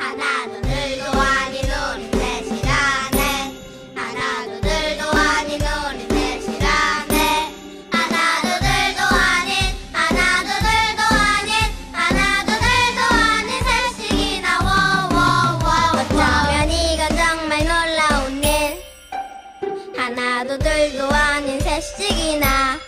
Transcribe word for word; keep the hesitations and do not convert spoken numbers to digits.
하나도 둘도 아닌 우리 셋이라네. 하나도 둘도 아닌 우리 셋이라네. 하나도 둘도 아닌 하나도 둘도 아닌 하나도 둘도 아닌 셋씩이나 워워워. 어쩌면 이건 정말 놀라운 일. 하나도 둘도 아닌 셋씩이나